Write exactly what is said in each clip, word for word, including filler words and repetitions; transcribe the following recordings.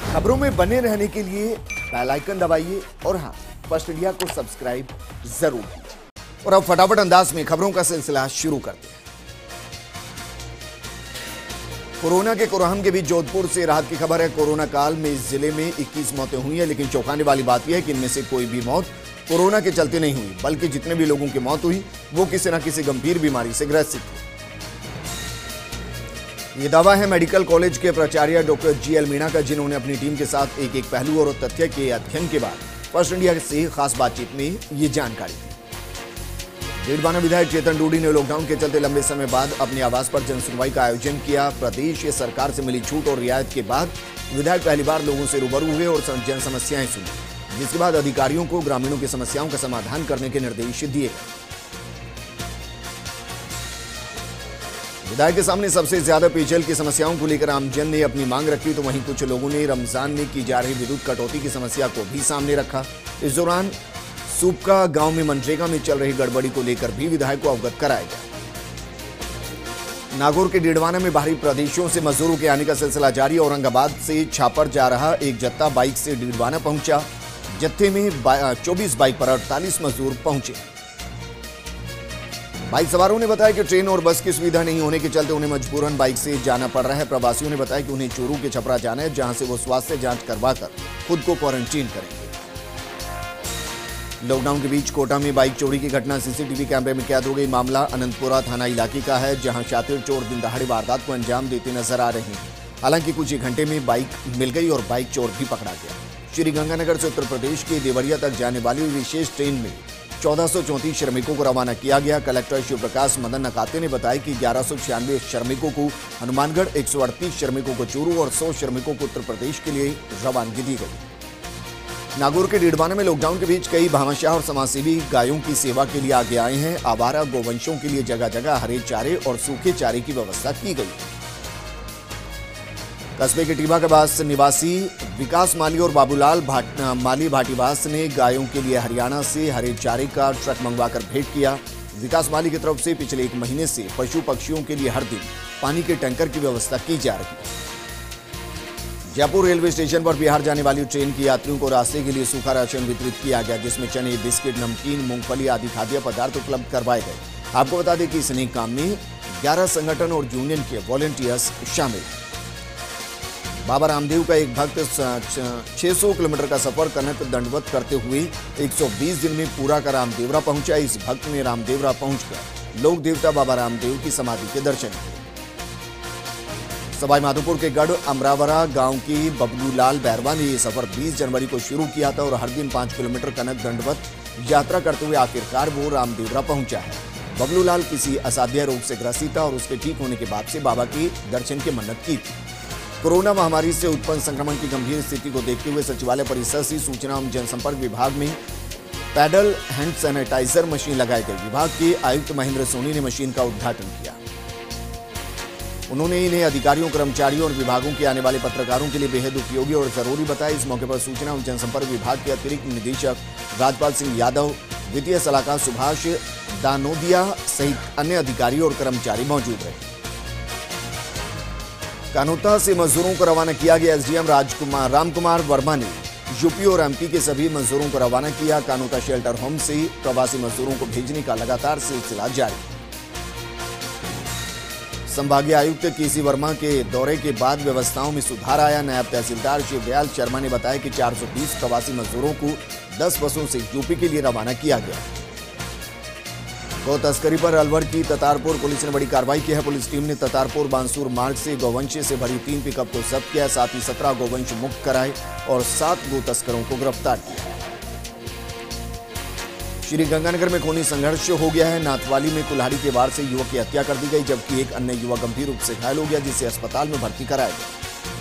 खबरों में बने रहने के लिए बेल आइकन दबाइए और हाँ, फर्स्ट इंडिया को सब्सक्राइब जरूर कीजिए। और अब फटाफट अंदाज में खबरों का सिलसिला शुरू करते हैं। कोरोना के कोहराम के बीच जोधपुर से राहत की खबर है। कोरोना काल में इस जिले में इक्कीस मौतें हुई हैं, लेकिन चौंकाने वाली बात यह है कि इनमें से कोई भी मौत कोरोना के चलते नहीं हुई, बल्कि जितने भी लोगों की मौत हुई वो किसी न किसी गंभीर बीमारी से ग्रसित थे। ये दावा है मेडिकल कॉलेज के प्राचार्य डॉक्टर जी एल मीणा का, जिन्होंने अपनी टीम के साथ एक एक पहलू और तथ्य के अध्ययन के बाद फर्स्ट इंडिया से खास बातचीत में ये जानकारी दी। डीडवाना विधायक चेतन डूडी ने लॉकडाउन के चलते लंबे समय बाद अपने आवास पर जनसुनवाई का आयोजन किया। प्रदेश सरकार से मिली छूट और रियायत के बाद विधायक पहली बार लोगों से रूबरू हुए और जन समस्याएं सुनी, जिसके बाद अधिकारियों को ग्रामीणों की समस्याओं का समाधान करने के निर्देश दिए गए। विधायक के सामने सबसे ज्यादा पेयजल की समस्याओं को लेकर आमजन ने अपनी मांग रखी, तो वहीं कुछ लोगों ने रमजान में की जा रही विद्युत कटौती की समस्या को भी सामने रखा। इस दौरान सूपका गांव में मनरेगा में चल रही गड़बड़ी को लेकर भी विधायक को अवगत कराया गया। नागौर के डीडवाना में बाहरी प्रदेशों से मजदूरों के आने का सिलसिला जारी। औरंगाबाद से छापर जा रहा एक जत्था बाइक से डीडवाना पहुंचा। जत्थे में चौबीस बाइक पर अड़तालीस मजदूर पहुंचे। बाइक सवारों ने बताया कि ट्रेन और बस की सुविधा नहीं होने के चलते उन्हें मजबूरन बाइक से जाना पड़ रहा है। प्रवासियों ने बताया कि उन्हें चूरू के छपरा जाना है, जहां से वो स्वास्थ्य जांच करवाकर खुद को क्वारंटीन करेंगे। लॉकडाउन के बीच कोटा में बाइक चोरी की घटना सीसीटीवी कैमरे में कैद हो गई। मामला अनंतपुरा थाना इलाके का है, जहां शातिर चोर दिन दहाड़े वारदात को अंजाम देते नजर आ रहे हैं। हालांकि कुछ ही घंटे में बाइक मिल गई और बाइक चोर भी पकड़ा गया। श्रीगंगानगर से उत्तर प्रदेश के देवरिया तक जाने वाली विशेष ट्रेन में चौदह सौ चौंतीस श्रमिकों को रवाना किया गया। कलेक्टर शिव प्रकाश मदन नकाते ने बताया कि ग्यारह सौ छियानवे श्रमिकों को हनुमानगढ़, एक सौ अड़तीस श्रमिकों को चूरू और सौ श्रमिकों को उत्तर प्रदेश के लिए रवानगी दी गई। नागौर के डीडवाना में लॉकडाउन के बीच कई भामाशाह और समाजसेवी गायों की सेवा के लिए आगे आए हैं। आवारा गोवंशों के लिए जगह जगह हरे चारे और सूखे चारे की व्यवस्था की गई। कस्बे के टीबा के पास निवासी विकास माली और बाबूलाल भाट, माली भाटीवास ने गायों के लिए हरियाणा से हरे चारे का ट्रक मंगवाकर भेंट किया। विकास माली की तरफ से पिछले एक महीने से पशु पक्षियों के लिए हर दिन पानी के टैंकर की व्यवस्था की जा रही है। जयपुर रेलवे स्टेशन पर बिहार जाने वाली ट्रेन के यात्रियों को रास्ते के लिए सूखा राशन वितरित किया गया, जिसमें चने, बिस्किट, नमकीन, मूंगफली आदि खाद्य पदार्थ उपलब्ध करवाए गए। आपको बता दें कि इस नेक काम में ग्यारह संगठन और यूनियन के वॉलंटियर्स शामिल हैं। बाबा रामदेव का एक भक्त छह सौ किलोमीटर का सफर कनक दंडवत करते हुए एक सौ बीस दिन में पूरा कर रामदेवरा पहुंचा। इस भक्त ने रामदेवरा पहुंचकर लोक देवता बाबा रामदेव की समाधि के दर्शन किए। सवाई माधोपुर के गढ़ अमरावरा गांव की बबलूलाल बैरवा ने यह सफर बीस जनवरी को शुरू किया था और हर दिन पांच किलोमीटर कनक दंडवत यात्रा करते हुए आखिरकार वो रामदेवरा पहुंचा है। बबलूलाल किसी असाध्य रोग से ग्रसित था और उसके ठीक होने के बाद से बाबा के दर्शन की मन्नत की थी। कोरोना महामारी से उत्पन्न संक्रमण की गंभीर स्थिति को देखते हुए सचिवालय परिसर से सूचना एवं जनसंपर्क विभाग में पैडल हैंड सैनिटाइजर मशीन लगाई गई। विभाग के आयुक्त महेंद्र सोनी ने मशीन का उद्घाटन किया। उन्होंने इन्हें अधिकारियों, कर्मचारियों और विभागों के आने वाले पत्रकारों के लिए बेहद उपयोगी और जरूरी बताया। इस मौके पर सूचना एवं जनसंपर्क विभाग के अतिरिक्त निदेशक राजपाल सिंह यादव, वित्तीय सलाहकार सुभाष दानोदिया सहित अन्य अधिकारी और कर्मचारी मौजूद रहे। कानोता से मजदूरों को रवाना किया गया। एसडीएम राजकुमार रामकुमार वर्मा ने यूपी और एमपी के सभी मजदूरों को रवाना किया। कानोता शेल्टर होम से प्रवासी मजदूरों को भेजने का लगातार सिलसिला जारी। संभागीय आयुक्त केसी वर्मा के दौरे के बाद व्यवस्थाओं में सुधार आया। नायब तहसीलदार शिवदयाल शर्मा ने बताया कि चार सौ बीस प्रवासी मजदूरों को दस बसों से यूपी के लिए रवाना किया गया। गौ तस्करी पर अलवर की ततारपुर पुलिस ने बड़ी कार्रवाई की है। पुलिस टीम ने ततारपुर बांसुर मार्ग से गौवंश से भरी तीन पिकअप को जब्त किया, साथ ही सत्रह गौवंश मुक्त कराए और सात गो तस्करों को गिरफ्तार किया। श्रीगंगानगर में खूनी संघर्ष हो गया है। नाथवाली में कुल्हाड़ी के वार से युवक की हत्या कर दी गई, जबकि एक अन्य युवक गंभीर रूप से घायल हो गया, जिसे अस्पताल में भर्ती कराया गया।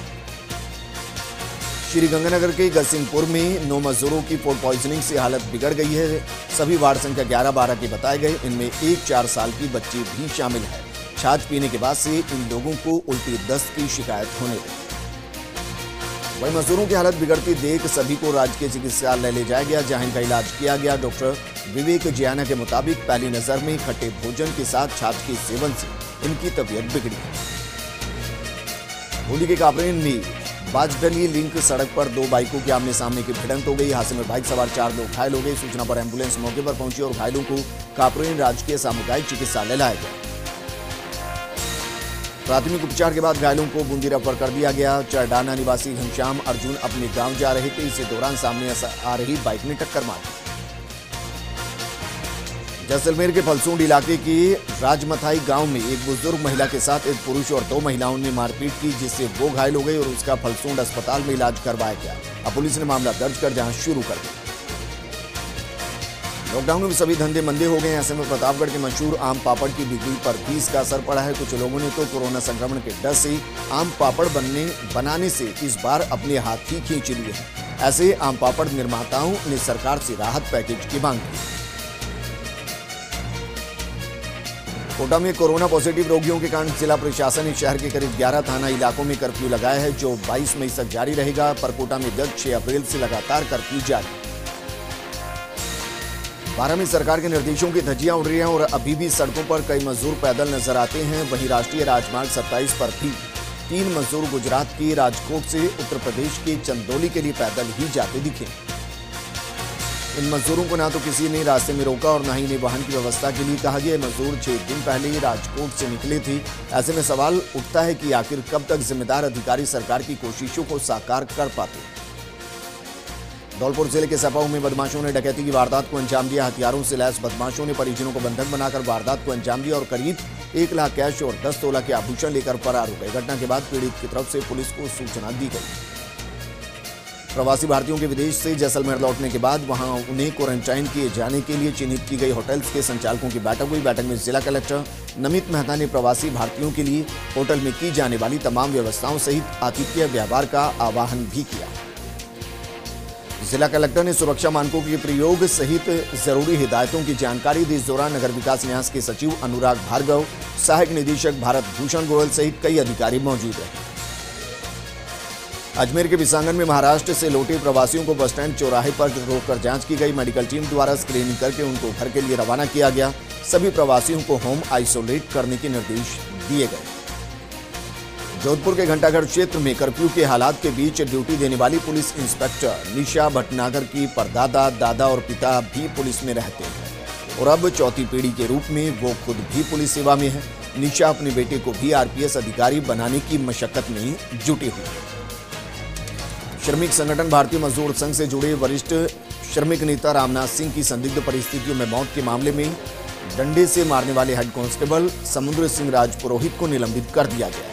श्रीगंगानगर के गसिंगपुर में नौ मजदूरों की फूड पॉइजनिंग से हालत बिगड़ गई है। सभी वार्ड संख्या ग्यारह बारह के बताए गए। इनमें एक चार साल की बच्ची भी शामिल है। छाछ पीने के बाद से इन लोगों को उल्टी दस्त की शिकायत होने लगी। वहीं मजदूरों की हालत बिगड़ती देख सभी को राजकीय चिकित्सालय ले जाया गया, जहां इनका इलाज किया गया। डॉक्टर विवेक जियाना के मुताबिक पहली नजर में खट्टे भोजन के साथ छाछ के सेवन से इनकी तबीयत बिगड़ी। होली के काबरे ने बाजडली लिंक सड़क पर दो बाइकों की आमने सामने की भिड़ंत हो गई। हादसे में बाइक सवार चार लोग घायल हो गए। सूचना पर एंबुलेंस मौके पर पहुंची और घायलों को कापरेन राजकीय सामुदायिक चिकित्सालय लाया गया। प्राथमिक उपचार के बाद घायलों को बूंदी रेफर कर दिया गया। चरडाना निवासी घनश्याम अर्जुन अपने गांव जा रहे थे। इसी दौरान सामने आ रही बाइक ने टक्कर मार दी। जैसलमेर के फलसूंड इलाके की राजमथाई गांव में एक बुजुर्ग महिला के साथ एक पुरुष और दो महिलाओं ने मारपीट की, जिससे वो घायल हो गई और उसका फलसूंड अस्पताल में इलाज करवाया गया। अब पुलिस ने मामला दर्ज कर जांच शुरू कर दी। लॉकडाउन में सभी धंधे मंदे हो गए। ऐसे में प्रतापगढ़ के मशहूर आम पापड़ की बिक्री पर भी इसका असर पड़ा है। कुछ लोगों ने तो कोरोना संक्रमण के डर से आम पापड़ बनने बनाने से इस बार अपने हाथ ही खींच लिए हैं। ऐसे आम पापड़ निर्माताओं ने सरकार से राहत पैकेज की मांग की। कोटा में कोरोना पॉजिटिव रोगियों के कारण जिला प्रशासन ने शहर के करीब ग्यारह थाना इलाकों में कर्फ्यू लगाया है, जो बाईस मई तक जारी रहेगा। पर कोटा में गत छह अप्रैल से लगातार कर्फ्यू जारी। बारह में सरकार के निर्देशों की धज्जियां उड़ रही हैं और अभी भी सड़कों पर कई मजदूर पैदल नजर आते हैं। वहीं राष्ट्रीय राजमार्ग सत्ताईस पर भी तीन मजदूर गुजरात के राजकोट से उत्तर प्रदेश के चंदौली के लिए पैदल ही जाते दिखे। इन मजदूरों को ना तो किसी ने रास्ते में रोका और न ही इन्हें वाहन की व्यवस्था के लिए कहा गया। मजदूर छह दिन पहले ही राजकोट से निकले थे। ऐसे में सवाल उठता है कि आखिर कब तक जिम्मेदार अधिकारी सरकार की कोशिशों को साकार कर पाते। धौलपुर जिले के सपाऊ में बदमाशों ने डकैती की वारदात को अंजाम दिया। हथियारों से लैस बदमाशों ने परिजनों को बंधक बनाकर वारदात को अंजाम दिया और करीब एक लाख कैश और दस तोला के आभूषण लेकर फरार हो गए। घटना के बाद पीड़ित की तरफ से पुलिस को सूचना दी गई। प्रवासी भारतीयों के विदेश से जैसलमेर लौटने के बाद वहां उन्हें क्वारंटाइन किए जाने के लिए चिन्हित की गई होटल्स के संचालकों की बैठक हुई। बैठक में जिला कलेक्टर नमित मेहता ने प्रवासी भारतीयों के लिए होटल में की जाने वाली तमाम व्यवस्थाओं सहित आतिथ्य व्यवहार का आह्वान भी किया। जिला कलेक्टर ने सुरक्षा मानकों के प्रयोग सहित जरूरी हिदायतों की जानकारी दी। इस दौरान नगर विकास न्यास के सचिव अनुराग भार्गव, सहायक निदेशक भारत भूषण गोयल सहित कई अधिकारी मौजूद रहे। अजमेर के बिसांगन में महाराष्ट्र से लौटे प्रवासियों को बस स्टैंड चौराहे पर रोककर जांच की गई। मेडिकल टीम द्वारा स्क्रीनिंग करके उनको घर के लिए रवाना किया गया। सभी प्रवासियों को होम आइसोलेट करने के निर्देश दिए गए। जोधपुर के घंटाघर क्षेत्र में कर्फ्यू के हालात के बीच ड्यूटी देने वाली पुलिस इंस्पेक्टर निशा भटनागर की परदादा, दादा और पिता भी पुलिस में रहते हैं और अब चौथी पीढ़ी के रूप में वो खुद भी पुलिस सेवा में है। निशा अपने बेटे को भी आरपीएस अधिकारी बनाने की मशक्कत में जुटी हुई है। श्रमिक संगठन भारतीय मजदूर संघ से जुड़े वरिष्ठ श्रमिक नेता रामनाथ सिंह की संदिग्ध परिस्थितियों में मौत के मामले में डंडे से मारने वाले हेड कांस्टेबल समुद्र सिंह राजपुरोहित को निलंबित कर दिया गया है।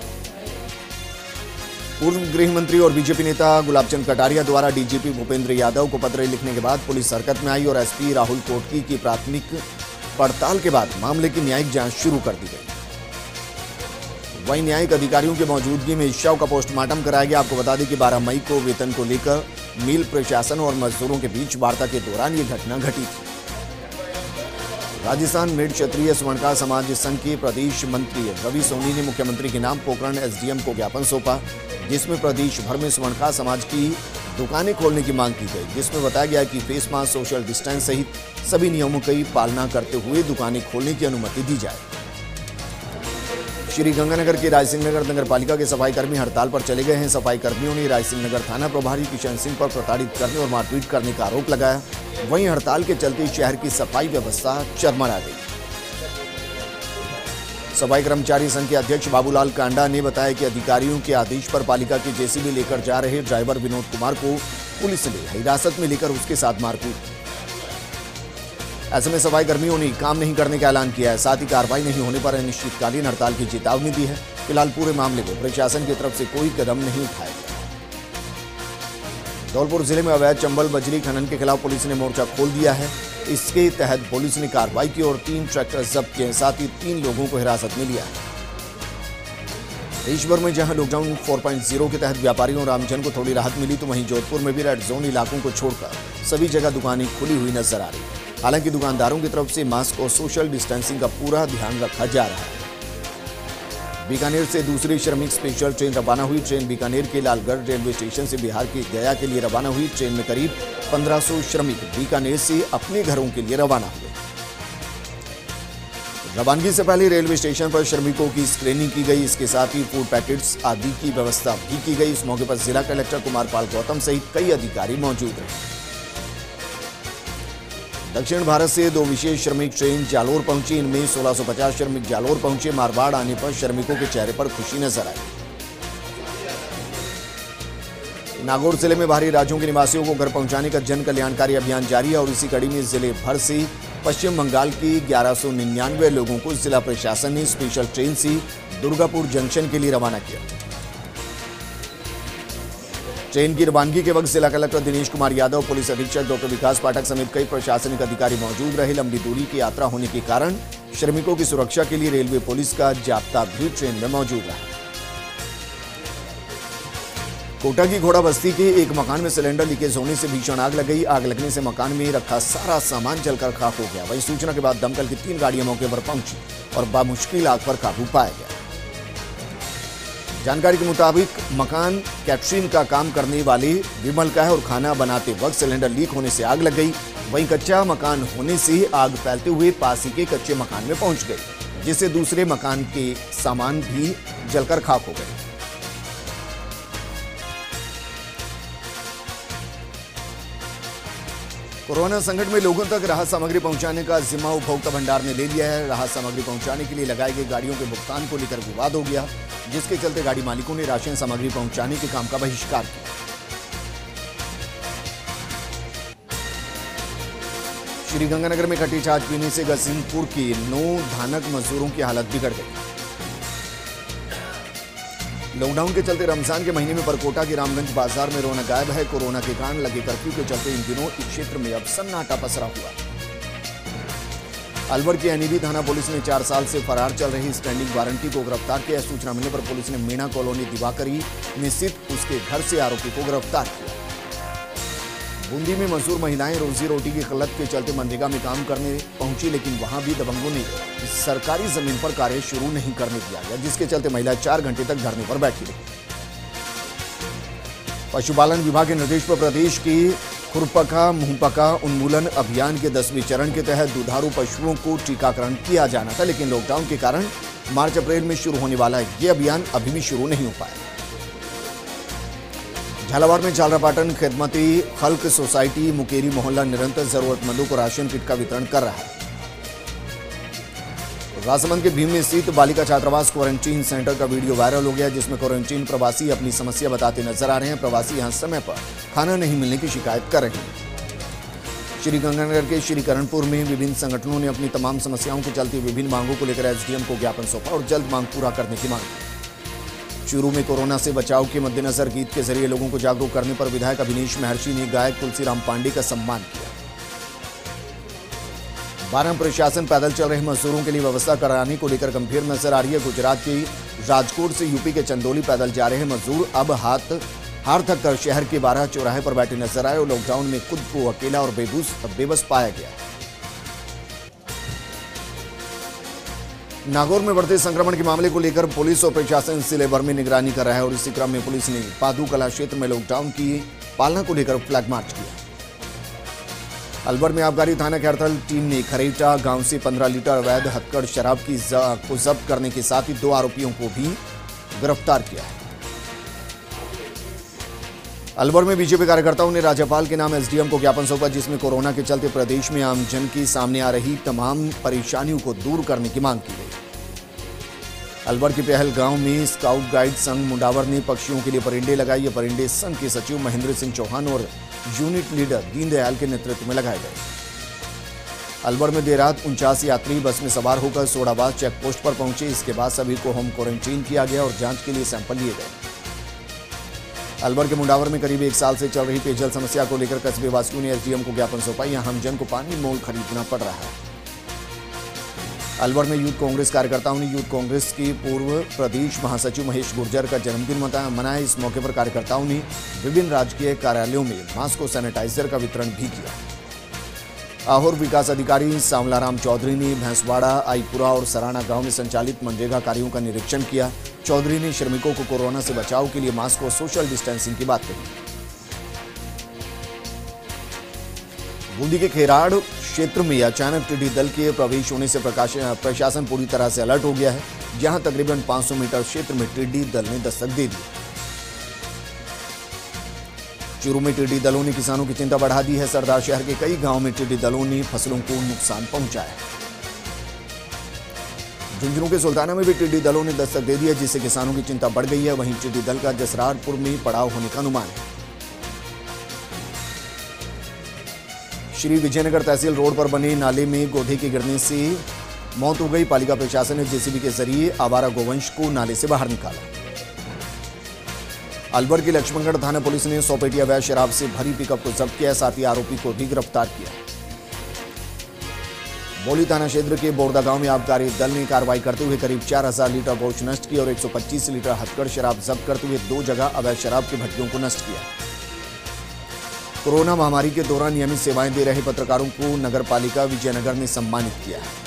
पूर्व गृह मंत्री और बीजेपी नेता गुलाबचंद कटारिया द्वारा डीजीपी भूपेंद्र यादव को पत्र लिखने के बाद पुलिस हरकत में आई और एसपी राहुल कोटकी की प्राथमिक पड़ताल के बाद मामले की न्यायिक जांच शुरू कर दी गई। वहीं न्यायिक अधिकारियों की मौजूदगी में इस शव का पोस्टमार्टम कराया गया। आपको बता दें कि बारह मई को वेतन को लेकर मिल प्रशासन और मजदूरों के बीच वार्ता के दौरान ये घटना घटी थी। राजस्थान मेड क्षत्रिय स्वर्णकार समाज संघ के प्रदेश मंत्री रवि सोनी ने मुख्यमंत्री के नाम पोखरण एसडीएम को ज्ञापन सौंपा, जिसमें प्रदेश भर में स्वर्णकार समाज की दुकानें खोलने की मांग की गई। जिसमें बताया गया कि फेस मास्क, सोशल डिस्टेंस सहित सभी नियमों की पालना करते हुए दुकानें खोलने की अनुमति दी जाए। श्री गंगानगर के रायसिंह नगर नगर पालिका के सफाई कर्मी हड़ताल पर चले गए हैं। सफाई कर्मियों ने रायसिंह नगर थाना प्रभारी किशन सिंह पर प्रताड़ित करने और मारपीट करने का आरोप लगाया। वहीं हड़ताल के चलते शहर की सफाई व्यवस्था चरमरा गई। सफाई कर्मचारी संघ के अध्यक्ष बाबूलाल कांडा ने बताया कि अधिकारियों के आदेश पर पालिका की जेसीबी लेकर जा रहे ड्राइवर विनोद कुमार को पुलिस ने हिरासत में लेकर उसके साथ मारपीट। ऐसे में सफाई कर्मियों ने काम नहीं करने का ऐलान किया है। साथ ही कार्रवाई नहीं होने पर अनिश्चितकालीन हड़ताल की चेतावनी दी है। फिलहाल पूरे मामले में प्रशासन की तरफ से कोई कदम नहीं उठाया गया। धौलपुर जिले में अवैध चंबल बजरी खनन के खिलाफ पुलिस ने मोर्चा खोल दिया है। इसके तहत पुलिस ने कार्रवाई की और तीन ट्रैक्टर जब्त किए, साथ ही तीन लोगों को हिरासत में लिया है। देश भर में जहां लॉकडाउन चार पॉइंट ज़ीरो के तहत व्यापारियों और आमजन को थोड़ी राहत मिली, तो वहीं जोधपुर में भी रेड जोन इलाकों को छोड़कर सभी जगह दुकानें खुली हुई नजर आ रही है। हालांकि दुकानदारों की तरफ से मास्क और सोशल डिस्टेंसिंग का पूरा ध्यान रखा जा रहा है। बीकानेर से दूसरी श्रमिक स्पेशल ट्रेन रवाना हुई। ट्रेन बीकानेर के लालगढ़ रेलवे स्टेशन से बिहार के गया के लिए रवाना हुई। ट्रेन में करीब पंद्रह सौ श्रमिक बीकानेर से अपने घरों के लिए रवाना हुए। रवानगी से पहले रेलवे स्टेशन पर श्रमिकों की स्क्रीनिंग की गई। इसके साथ ही फूड पैकेट्स आदि की व्यवस्था भी की गई। इस मौके पर जिला कलेक्टर कुमार पाल गौतम सहित कई अधिकारी मौजूद रहे। दक्षिण भारत से दो विशेष श्रमिक ट्रेन जालोर पहुंची। इनमें सोलह सौ पचास श्रमिक जालोर पहुंचे। मारवाड़ आने पर श्रमिकों के चेहरे पर खुशी नजर आई। नागौर जिले में बाहरी राज्यों के निवासियों को घर पहुंचाने का जन कल्याणकारी अभियान जारी है और इसी कड़ी में जिले भर से पश्चिम बंगाल की ग्यारह सौ निन्यानवे लोगों को जिला प्रशासन ने स्पेशल ट्रेन से दुर्गापुर जंक्शन के लिए रवाना किया। ट्रेन की रवानगी के वक्त जिला कलेक्टर दिनेश कुमार यादव, पुलिस अधीक्षक डॉक्टर विकास पाठक समेत कई प्रशासनिक अधिकारी मौजूद रहे। लंबी दूरी की यात्रा होने के कारण श्रमिकों की सुरक्षा के लिए रेलवे पुलिस का जाब्ता भी ट्रेन में मौजूद रहा। कोटा की घोड़ा बस्ती के एक मकान में सिलेंडर लीकेज होने से भीषण आग लग गई। आग लगने से मकान में रखा सारा सामान जलकर खाक हो गया। वहीं सूचना के बाद दमकल की तीन गाड़ियां मौके पर पहुंची और बामुश्किल आग पर काबू पाया गया। जानकारी के मुताबिक मकान कैटरिंग का काम करने वाले विमल का है और खाना बनाते वक्त सिलेंडर लीक होने से आग लग गई। वहीं कच्चा मकान होने से आग फैलते हुए पास ही के कच्चे मकान में पहुंच गई, जिससे दूसरे मकान के सामान भी जलकर खाक हो गए। कोरोना संकट में लोगों तक राहत सामग्री पहुंचाने का जिम्मा उपभोक्ता भंडार ने ले लिया है। राहत सामग्री पहुंचाने के लिए लगाई गई गाड़ियों के भुगतान को लेकर विवाद हो गया, जिसके चलते गाड़ी मालिकों ने राशन सामग्री पहुंचाने के काम का बहिष्कार किया। श्रीगंगानगर में खट्टी छाछ पीने से गसीमपुर के नौ धानक मजदूरों की हालत बिगड़ गई। लॉकडाउन के चलते रमजान के महीने में परकोटा के रामगंज बाजार में रौनक गायब है। कोरोना के कारण लगे कर्फ्यू के चलते इन दिनों इस क्षेत्र में अब सन्नाटा पसरा हुआ। अलवर की एनईबी थाना पुलिस ने चार साल से फरार चल रही स्टैंडिंग वारंटी को गिरफ्तार किया। सूचना मिलने पर पुलिस ने मीणा कॉलोनी दिवाकरी में स्थित उसके घर से आरोपी को गिरफ्तार किया। बूंदी में मजदूर महिलाएं रोजी रोटी की किल्लत के चलते मनरेगा में काम करने पहुंची, लेकिन वहां भी दबंगों ने सरकारी जमीन पर कार्य शुरू नहीं करने दिया गया, जिसके चलते महिला चार घंटे तक धरने पर बैठी रही। पशुपालन विभाग के निर्देश पर प्रदेश की खुरपका मुंहपका उन्मूलन अभियान के दसवें चरण के तहत दुधारू पशुओं को टीकाकरण किया जाना था, लेकिन लॉकडाउन के कारण मार्च अप्रैल में शुरू होने वाला यह अभियान अभी भी शुरू नहीं हो पाया। झालावाड़ में झालरापाटन खिदमती खल्क सोसाइटी मुकेरी मोहल्ला निरंतर जरूरतमंदों को राशन किट का वितरण कर रहा है। राजसमंद के भीम में स्थित बालिका छात्रावास क्वारंटीन सेंटर का वीडियो वायरल हो गया, जिसमें क्वारंटीन प्रवासी अपनी समस्या बताते नजर आ रहे हैं। प्रवासी यहां समय पर खाना नहीं मिलने की शिकायत कर रहे हैं। श्रीगंगानगर के श्रीकरणपुर में विभिन्न संगठनों ने अपनी तमाम समस्याओं के चलते विभिन्न मांगों को लेकर एसडीएम को ज्ञापन सौंपा और जल्द मांग पूरा करने की मांग की। चूरू में कोरोना से बचाव के मद्देनजर गीत के जरिए लोगों को जागरूक करने पर विधायक अभिनीश महर्षि ने गायक तुलसीराम पांडे का सम्मान किया। बारह प्रशासन पैदल चल रहे मजदूरों के लिए व्यवस्था कराने को लेकर गंभीर नजर आ रही है। गुजरात के राजकोट से यूपी के चंदौली पैदल जा रहे मजदूर अब हाथ हार थक कर शहर के बारह चौराहे पर बैठे नजर आए और लॉकडाउन में खुद को अकेला और बेबस बेबस पाया गया। नागौर में बढ़ते संक्रमण के मामले को लेकर पुलिस और प्रशासन जिले भर में निगरानी कर रहा है और इसी क्रम में पुलिस ने पादू कला क्षेत्र में लॉकडाउन की पालना को लेकर फ्लैग मार्च किया। अलवर में आबकारी थाना की हड़ताल टीम ने खरेटा गांव से पंद्रह लीटर अवैध हथकड़ शराब की को जब्त करने के साथ ही दो आरोपियों को भी गिरफ्तार किया है। अलवर में बीजेपी कार्यकर्ताओं ने राज्यपाल के नाम एसडीएम को ज्ञापन सौंपा, जिसमें कोरोना के चलते प्रदेश में आम जन की सामने आ रही तमाम परेशानियों को दूर करने की मांग की गई। अलवर के पहल गांव में स्काउट गाइड संघ मुंडावर ने पक्षियों के लिए परिंडे लगाए। ये परिंडे संघ के सचिव महेंद्र सिंह चौहान और यूनिट लीडर दीनदयाल के नेतृत्व में लगाए गए। अलवर में देर रात उनचास यात्री बस में सवार होकर सोडाबाद चेक पोस्ट पर पहुंचे। इसके बाद सभी को होम क्वारंटीन किया गया और जांच के लिए सैंपल लिए गए। अलवर के मुंडावर में करीब एक साल से चल रही पेयजल समस्या को लेकर कस्बे वासियों ने एसडीएम को ज्ञापन सौंपा। यहां हमजन को पानी मोल खरीदना पड़ रहा है। अलवर में यूथ कांग्रेस कार्यकर्ताओं ने यूथ कांग्रेस के पूर्व प्रदेश महासचिव महेश गुर्जर का जन्मदिन मनाया। इस मौके पर कार्यकर्ताओं ने विभिन्न राजकीय कार्यालयों में मास्क और सैनिटाइजर का वितरण भी किया। आहोर विकास अधिकारी सांवलाराम चौधरी ने भैंसवाड़ा, आईपुरा और सराना गांव में संचालित मनरेगा कार्यों का निरीक्षण किया। चौधरी ने श्रमिकों को कोरोना से बचाव के लिए मास्क और सोशल डिस्टेंसिंग की बात कही। बूंदी के खेराड़ क्षेत्र में अचानक टिड्डी दल के प्रवेश होने से प्रशासन पूरी तरह से अलर्ट हो गया है, जहां तकरीबन पाँच सौ मीटर क्षेत्र में टिड्डी दल ने दस्तक दे दी। चूरू में टिड्डी दलों ने किसानों की चिंता बढ़ा दी है। सरदार शहर के कई गांवों में टिड्डी दलों ने फसलों को नुकसान पहुंचाया है। झुंझुनू के सुल्ताना में भी टिड्डी दलों ने दस्तक दे दी है, जिससे किसानों की चिंता बढ़ गई है। वहीं टिड्डी दल का जसरारपुर में पड़ाव होने का अनुमान है। श्री विजयनगर तहसील रोड पर बने नाले में गौधे के गिरने से मौत हो गई। पालिका प्रशासन ने जेसीबी के जरिए आवारा गोवंश को नाले से बाहर निकाला। अलवर की लक्ष्मणगढ़ थाना पुलिस ने सौ पेटी अवैध शराब से भरी पिकअप को जब्त किया, साथ ही आरोपी को भी गिरफ्तार किया। बोली थाना क्षेत्र के बोरदा गांव में आबकारी दल ने कार्रवाई करते हुए करीब चार हजार लीटर गोश्त नष्ट की और एक सौ पच्चीस लीटर हथकड़ शराब जब्त करते हुए दो जगह अवैध शराब की भट्टियों को नष्ट किया। कोरोना महामारी के दौरान नियमित सेवाएं दे रहे पत्रकारों को नगर पालिका विजयनगर ने सम्मानित किया है।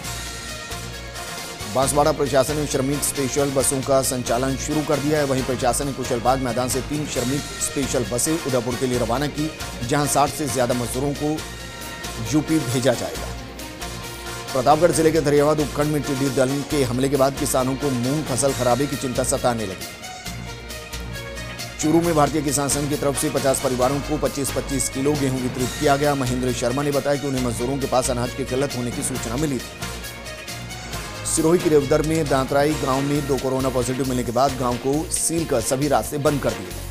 बांसवाड़ा प्रशासन ने श्रमिक स्पेशल बसों का संचालन शुरू कर दिया है। वहीं प्रशासन ने कुशलबाग मैदान से तीन श्रमिक स्पेशल बसें उदयपुर के लिए रवाना की, जहां साठ से ज्यादा मजदूरों को यूपी भेजा जाएगा। प्रतापगढ़ जिले के दरियावाद उपखंड में टिड्डी दल के हमले के बाद किसानों को मूंग फसल खराबे की चिंता सताने लगी। चूरू में भारतीय किसान संघ की तरफ से पचास परिवारों को पच्चीस पच्चीस किलो गेहूं वितरित किया गया। महेंद्र शर्मा ने बताया कि उन्हें मजदूरों के पास अनाज की किल्लत होने की सूचना मिली थी। सिरोही के रेवदर में दांतराई गांव में दो कोरोना पॉजिटिव मिलने के बाद गांव को सील कर सभी रास्ते बंद कर दिए गए।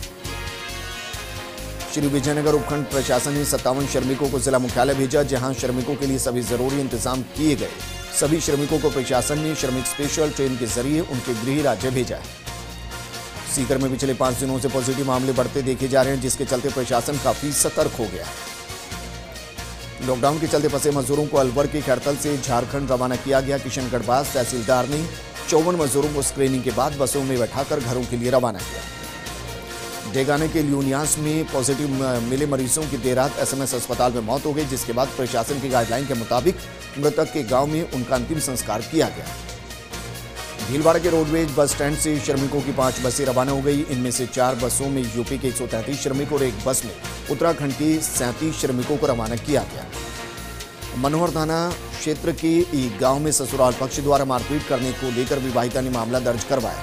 श्री विजयनगर उपखंड प्रशासन ने सत्तावन श्रमिकों को जिला मुख्यालय भेजा, जहां श्रमिकों के लिए सभी जरूरी इंतजाम किए गए। सभी श्रमिकों को प्रशासन ने श्रमिक स्पेशल ट्रेन के जरिए उनके गृह राज्य भेजा है। सीकर में पिछले पांच दिनों से पॉजिटिव मामले बढ़ते देखे जा रहे हैं, जिसके चलते प्रशासन काफी सतर्क हो गया। लॉकडाउन के चलते फंसे मजदूरों को अलवर के खैरतल से झारखंड रवाना किया गया। किशनगढ़ बास तहसीलदार ने चौवन मजदूरों को स्क्रीनिंग के बाद बसों में बैठाकर घरों के लिए रवाना किया। डेगाने के ल्यूनियास में पॉजिटिव मिले मरीजों की देर रात एसएमएस अस्पताल में मौत हो गई, जिसके बाद प्रशासन की गाइडलाइन के मुताबिक मृतक के गांव में उनका अंतिम संस्कार किया गया। भीलवाड़ा के रोडवेज बस स्टैंड से श्रमिकों की पांच बसें रवाना हो गई। इनमें से चार बसों में यूपी के एक सौ तैंतीस श्रमिक और एक बस में उत्तराखंड के सैंतीस श्रमिकों को रवाना किया गया। मनोहर थाना क्षेत्र के एक गांव में ससुराल पक्ष द्वारा मारपीट करने को लेकर विवाहिता ने मामला दर्ज करवाया।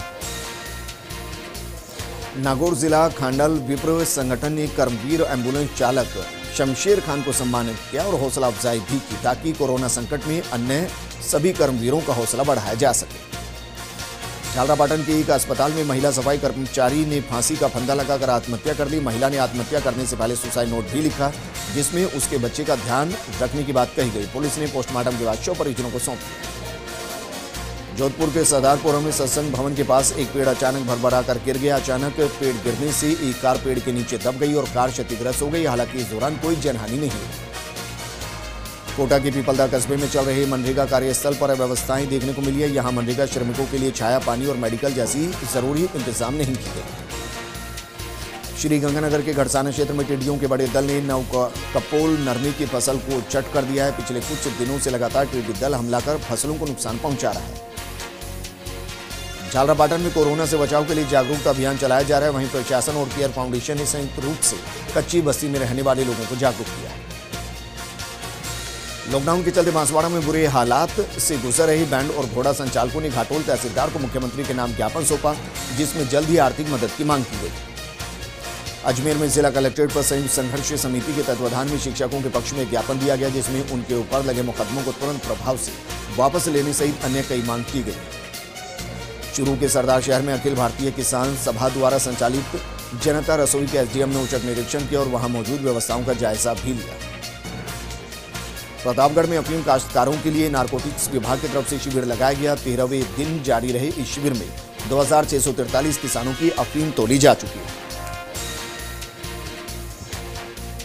नागौर जिला खांडल विप्र संगठन ने कर्मवीर एम्बुलेंस चालक शमशेर खान को सम्मानित किया और हौसला अफजाई भी की, ताकि कोरोना संकट में अन्य सभी कर्मवीरों का हौसला बढ़ाया जा सके। झालरापाटन के एक अस्पताल में महिला सफाई कर्मचारी ने फांसी का फंदा लगाकर आत्महत्या कर ली। महिला ने आत्महत्या करने से पहले सुसाइड नोट भी लिखा, जिसमें उसके बच्चे का ध्यान रखने की बात कही गई। पुलिस ने पोस्टमार्टम के बाद शव परिजनों को सौंप दिया। जोधपुर के सरदारपुरा में सत्संग भवन के पास एक पेड़ अचानक भरभरा कर गिर गया। अचानक पेड़ गिरने से एक कार पेड़ के नीचे दब गई और कार क्षतिग्रस्त हो गई। हालांकि इस दौरान कोई जनहानि नहीं हुई। कोटा के पीपलदा कस्बे में चल रहे मनरेगा कार्यस्थल पर अव्यवस्थाएं देखने को मिली है। यहां मनरेगा श्रमिकों के लिए छाया, पानी और मेडिकल जैसी जरूरी इंतजाम नहीं किए गए। श्री गंगानगर के घड़साना क्षेत्र में टिड्डियों के बड़े दल ने नव कपोल नरमी की फसल को चट कर दिया है। पिछले कुछ दिनों से लगातार टिड्डी दल हमला कर फसलों को नुकसान पहुंचा रहा है। झालरापाटन में कोरोना से बचाव के लिए जागरूकता अभियान चलाया जा रहा है। वहीं प्रशासन और केयर फाउंडेशन ने संयुक्त रूप से कच्ची बस्ती में रहने वाले लोगों को जागरूक किया है। लॉकडाउन के चलते बांसवाड़ा में बुरे हालात से गुजर रहे बैंड और घोड़ा संचालकों ने घाटोल तहसीलदार को मुख्यमंत्री के नाम ज्ञापन सौंपा, जिसमें जल्द ही आर्थिक मदद की मांग की गई। अजमेर में जिला कलेक्ट्रेट पर संयुक्त संघर्ष समिति के तत्वाधान में शिक्षकों के पक्ष में ज्ञापन दिया गया, जिसमें उनके ऊपर लगे मुकदमों को तुरंत प्रभाव से वापस लेने सहित अन्य कई मांग की गई। चूरू के सरदार शहर में अखिल भारतीय किसान सभा द्वारा संचालित जनता रसोई के एसडीएम ने औचक निरीक्षण किया और वहां मौजूद व्यवस्थाओं का जायजा भी लिया। प्रतापगढ़ में अफीम काश्तकारों के लिए नारकोटिक्स विभाग की तरफ से शिविर लगाया गया। तेरहवें दिन जारी रहे इस शिविर में दो हजार छह सौ तिरतालीस किसानों की अफीम तोली जा चुकी है।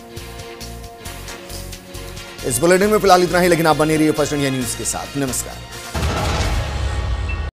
इस बुलेटिन में फिलहाल इतना ही, लेकिन आप बने रहिए फर्स्ट इंडिया न्यूज के साथ। नमस्कार।